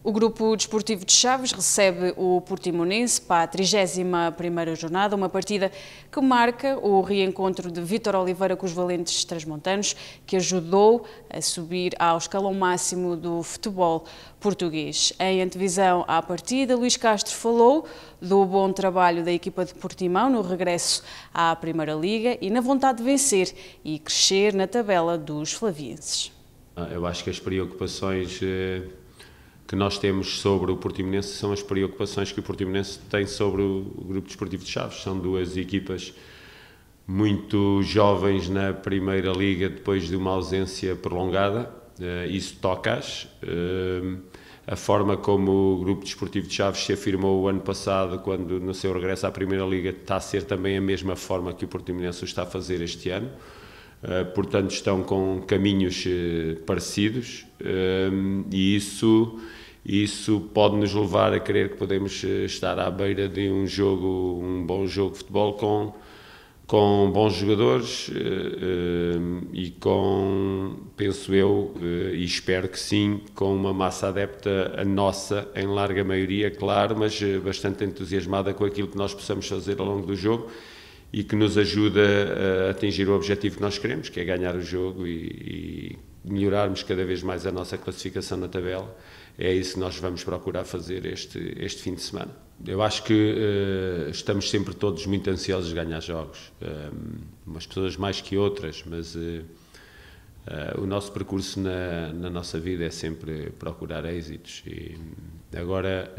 O Grupo Desportivo de Chaves recebe o Portimonense para a 31ª jornada, uma partida que marca o reencontro de Vítor Oliveira com os valentes transmontanos, que ajudou a subir ao escalão máximo do futebol português. Em antevisão à partida, Luís Castro falou do bom trabalho da equipa de Portimão no regresso à Primeira Liga e na vontade de vencer e crescer na tabela dos flavienses. Eu acho que as preocupações que nós temos sobre o Portimonense são as preocupações que o Portimonense tem sobre o Grupo Desportivo de Chaves. São duas equipas muito jovens na Primeira Liga depois de uma ausência prolongada. Isso toca-as. A forma como o Grupo Desportivo de Chaves se afirmou o ano passado, quando no seu regresso à Primeira Liga, está a ser também a mesma forma que o Portimonense o está a fazer este ano. Portanto, estão com caminhos parecidos e isso pode nos levar a crer que podemos estar à beira de um bom jogo de futebol com bons jogadores e penso eu, e espero que sim, com uma massa adepta, a nossa, em larga maioria, claro, mas bastante entusiasmada com aquilo que nós possamos fazer ao longo do jogo e que nos ajuda a atingir o objetivo que nós queremos, que é ganhar o jogo e melhorarmos cada vez mais a nossa classificação na tabela. É isso que nós vamos procurar fazer este fim de semana. Eu acho que estamos sempre todos muito ansiosos de ganhar jogos, umas pessoas mais que outras, mas o nosso percurso na nossa vida é sempre procurar êxitos. E agora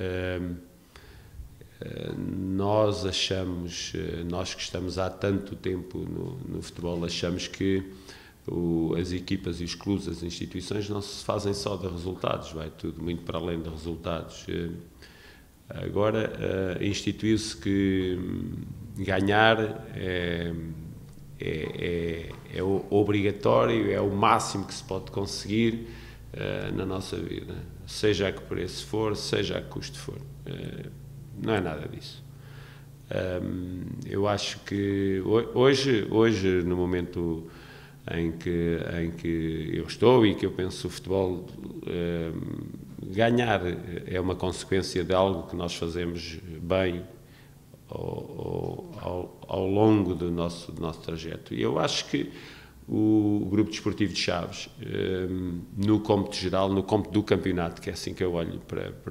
nós que estamos há tanto tempo no futebol, achamos que as equipas e os clubes, as instituições não se fazem só de resultados, vai tudo muito para além de resultados. Agora instituiu-se que ganhar é obrigatório, é o máximo que se pode conseguir na nossa vida, seja a que preço for, seja a que custo for. Não é nada disso. Eu acho que hoje no momento em que eu estou e que eu penso o futebol, ganhar é uma consequência de algo que nós fazemos bem ao longo do nosso trajeto. E eu acho que o Grupo Desportivo de Chaves, no cômputo geral, no cômputo do campeonato, que é assim que eu olho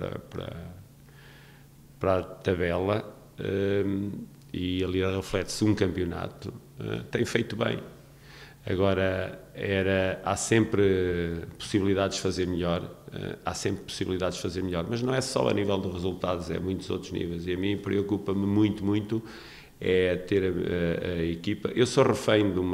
para a tabela, e ali reflete-se um campeonato, tem feito bem. Agora, há sempre possibilidades de fazer melhor, mas não é só a nível de resultados, é muitos outros níveis, e a mim preocupa-me muito é ter a equipa. Eu sou refém de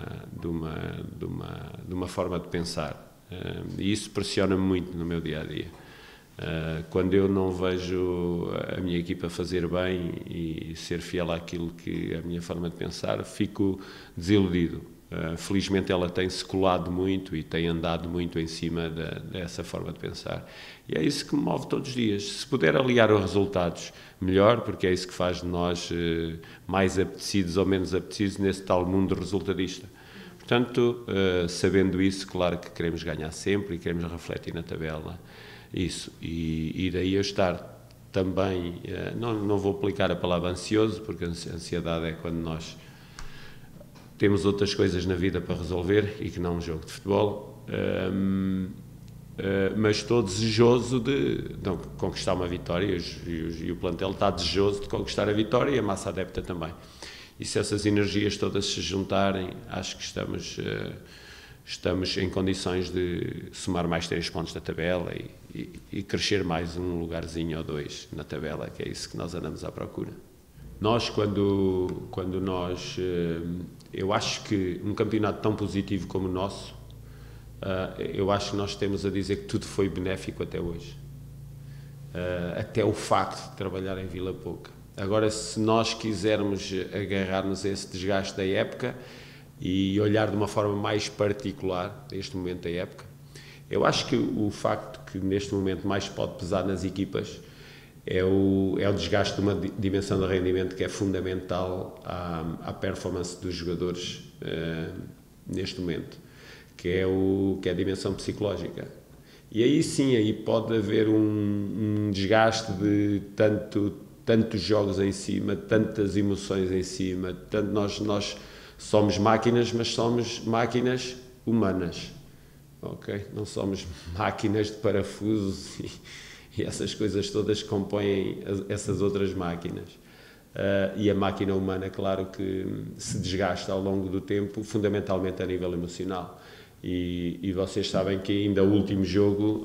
uma forma de pensar, e isso pressiona-me muito no meu dia-a-dia. Quando eu não vejo a minha equipa fazer bem e ser fiel àquilo que é a minha forma de pensar, fico desiludido. Felizmente ela tem-se colado muito e tem andado muito em cima dessa forma de pensar. E é isso que me move todos os dias. Se puder aliar os resultados, melhor, porque é isso que faz de nós mais apetecidos ou menos apetecidos nesse tal mundo resultadista. Portanto, sabendo isso, claro que queremos ganhar sempre e queremos refletir na tabela isso. E daí eu estar também, não vou aplicar a palavra ansioso, porque a ansiedade é quando nós temos outras coisas na vida para resolver e que não um jogo de futebol, mas estou desejoso de conquistar uma vitória e o plantel está desejoso de conquistar a vitória e a massa adepta também. E se essas energias todas se juntarem, acho que estamos em condições de somar mais 3 pontos na tabela e crescer mais um lugarzinho ou 2 na tabela, que é isso que nós andamos à procura. Nós, eu acho que um campeonato tão positivo como o nosso, eu acho que nós temos a dizer que tudo foi benéfico até hoje. Até o facto de trabalhar em Vila Pouca. Agora, se nós quisermos agarrar-nos a esse desgaste da época e olhar de uma forma mais particular este momento da época, eu acho que o facto que neste momento mais pode pesar nas equipas é o desgaste de uma dimensão de rendimento que é fundamental à performance dos jogadores neste momento, que é a dimensão psicológica. E aí sim, aí pode haver um desgaste de tantos jogos em cima, tantas emoções em cima, nós somos máquinas, mas somos máquinas humanas, ok? Não somos máquinas de parafusos e essas coisas todas que compõem essas outras máquinas. E a máquina humana, claro que se desgasta ao longo do tempo, fundamentalmente a nível emocional. E vocês sabem que ainda o último jogo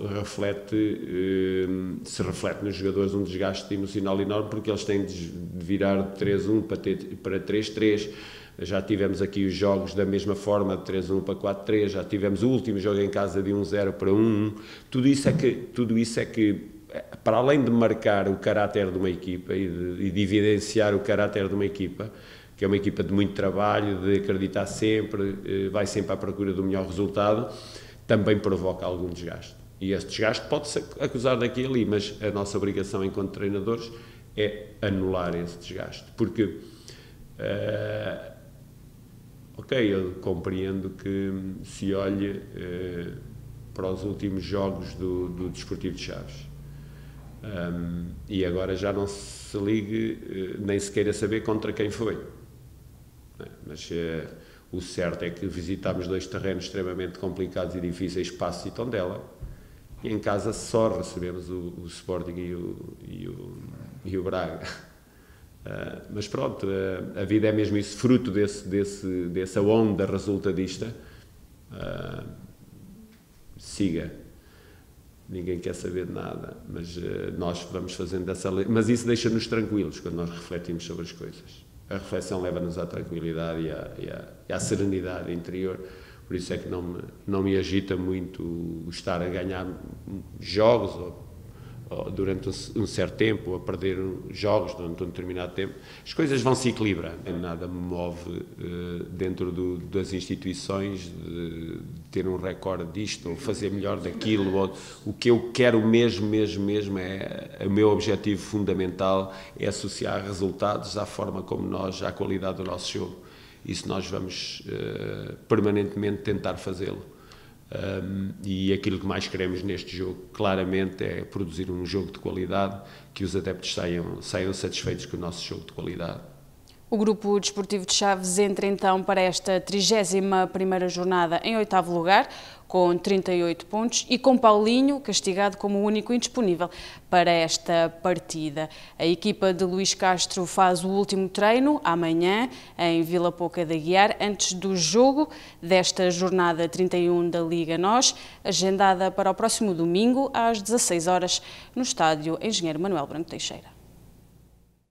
se reflete nos jogadores um desgaste emocional enorme, porque eles têm de virar de 3-1 para 3-3. Já tivemos aqui os jogos da mesma forma, de 3-1 para 4-3, já tivemos o último jogo em casa de 1-0 para 1-1. Tudo isso é que, para além de marcar o caráter de uma equipa e de evidenciar o caráter de uma equipa, que é uma equipa de muito trabalho, de acreditar sempre, vai sempre à procura do melhor resultado, também provoca algum desgaste. E esse desgaste pode-se acusar daqui e ali, mas a nossa obrigação enquanto treinadores é anular esse desgaste. Porque, eu compreendo que se olhe para os últimos jogos do Desportivo de Chaves, e agora já não se ligue, nem se queira saber contra quem foi. Mas o certo é que visitámos 2 terrenos extremamente complicados e difíceis, Passos e Tondela, e em casa só recebemos o Sporting e o Braga. Mas pronto, a vida é mesmo isso, fruto dessa onda resultadista. Siga. Ninguém quer saber de nada, mas nós vamos fazendo dessa lei. Mas isso deixa-nos tranquilos quando nós refletimos sobre as coisas. A reflexão leva-nos à tranquilidade e à serenidade interior. Por isso é que não me agita muito estar a ganhar jogos ou durante um certo tempo, ou a perder jogos durante um determinado tempo. As coisas vão se equilibrando. Nada me move dentro das instituições de ter um recorde disto, ou fazer melhor daquilo. Ou, o que eu quero mesmo é, o meu objetivo fundamental é associar resultados à forma como à qualidade do nosso jogo. Isso nós vamos permanentemente tentar fazê-lo. E aquilo que mais queremos neste jogo, claramente, é produzir um jogo de qualidade, que os adeptos saiam satisfeitos com o nosso jogo de qualidade. O Grupo Desportivo de Chaves entra então para esta 31ª jornada em 8º lugar, com 38 pontos, e com Paulinho castigado como o único indisponível para esta partida. A equipa de Luís Castro faz o último treino amanhã em Vila Pouca de Aguiar, antes do jogo desta jornada 31 da Liga NOS, agendada para o próximo domingo às 16 horas no estádio Engenheiro Manuel Branco Teixeira.